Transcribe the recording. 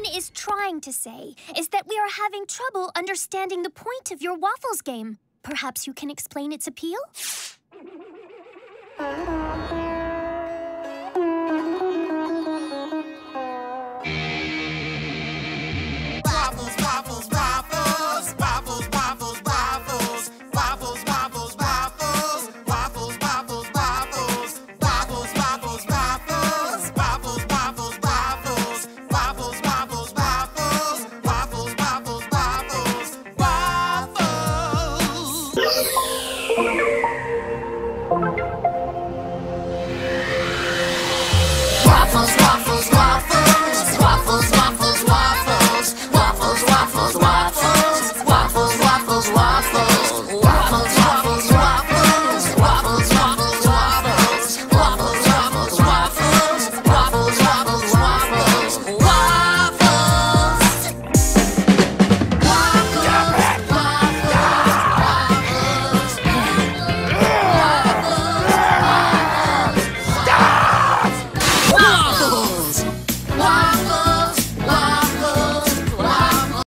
is trying to say is that we are having trouble understanding the point of your Waffles game. Perhaps you can explain its appeal?